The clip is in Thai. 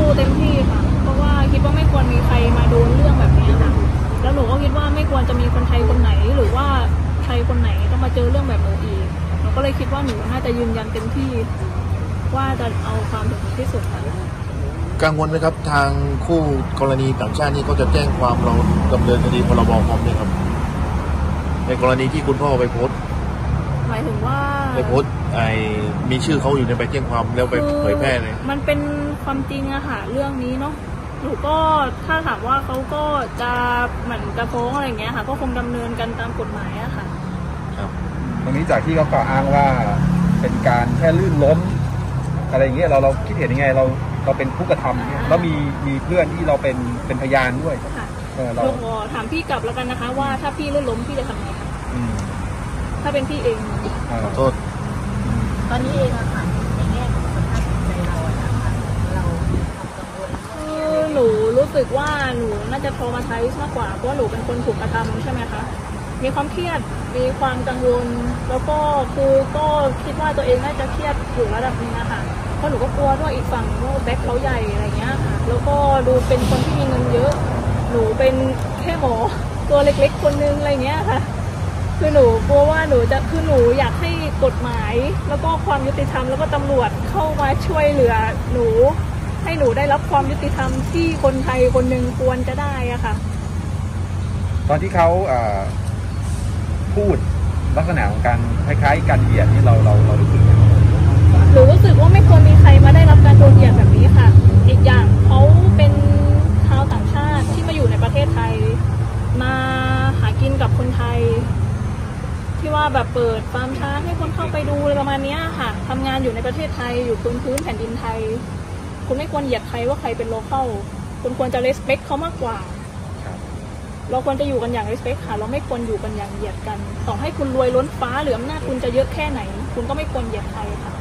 สู้เต็มที่ค่ะเพราะว่าคิดว่าไม่ควรมีใครมาโดนเรื่องแบบนี้ค่ะแล้วหนูก็คิดว่าไม่ควรจะมีคนไทยคนไหนหรือว่าใครคนไหนต้องมาเจอเรื่องแบบหนูอีกหนูก็เลยคิดว่าหนูน่าจะยืนยันเต็มที่ว่าจะเอาความถึงที่สุดค่ะกังวลไหมครับทางคู่กรณีต่างชาตินี่ก็จะแจ้งความเราดำเนินคดีพรบคอมเนี่ยครับในกรณีที่คุณพ่อไปโพสต์หมายถึงว่าไปโพสต์มีชื่อเขาอยู่ในใบแจ้งความแล้วไปเผยแพร่เลยมันเป็นความจริงอะค่ะเรื่องนี้เนาะหนูก็ถ้าถามว่าเขาก็จะเหมือนจะฟ้องอะไรเงี้ยค่ะก็คงดำเนินกันตามกฎหมายอะค่ะครับตรงนี้จากที่เขากล่าวอ้างว่าเป็นการแค่ลื่นล้มอะไรอย่างเงี้ยเราคิดเห็นยังไงเราเป็นผู้กระทำเนี่ยแล้วมีเพื่อนที่เราเป็นพยานด้วยเราขอถามพี่กลับแล้วกันนะคะว่าถ้าพี่ลื่นล้มพี่จะทำไงคะถ้าเป็นพี่เองขอโทษตอนนี้เองอะค่ะในแง่ของสภาพจิตใจเราอะนะคะเรามีความกังวลหนูรู้สึกว่าหนูน่าจะโทรมาใช้มากกว่าเพราะหนูเป็นคนถูกกระทำใช่ไหมคะมีความเครียดมีความกังวลแล้วก็ก็คิดว่าตัวเองน่าจะเครียดอยู่ระดับนึงอะค่ะเพราะหนูก็กลัวด้วยอีกฝั่งว่าแบ็คเขาใหญ่อะไรเงี้ยค่ะแล้วก็ดูเป็นคนที่มีเงินเยอะหนูเป็นแค่หมอตัวเล็กๆคนนึงอะไรเงี้ยค่ะคือหนูกลัวว่าหนูอยากให้กฎหมายแล้วก็ความยุติธรรมแล้วก็ตำรวจเข้ามาช่วยเหลือหนูให้หนูได้รับความยุติธรรมที่คนไทยคนหนึ่งควรจะได้อะค่ะตอนที่เขาพูดลักษณะของการคล้ายๆการเหยียดนี่เรารู้สึกยังไงหนูรู้สึกว่าไม่ควรมีใครมาได้รับการโดนเหยียดแบบนี้ค่ะอีกอย่างเขาเป็นชาวต่างชาติที่มาอยู่ในประเทศไทยมาหากินกับคนไทยที่ว่าแบบเปิดฟาร์มช้างให้คนเข้าไปดูอะไรประมาณนี้ค่ะทำงานอยู่ในประเทศไทยอยู่พื้นแผ่นดินไทยคุณไม่ควรเหยียดใครว่าใครเป็นโลคอลคุณควรจะ respect เขามากกว่าเราควรจะอยู่กันอย่าง respect ค่ะเราไม่ควรอยู่กันอย่างเหยียดกันต่อให้คุณรวยล้นฟ้าหรืออำนาจคุณจะเยอะแค่ไหนคุณก็ไม่ควรเหยียดใครค่ะ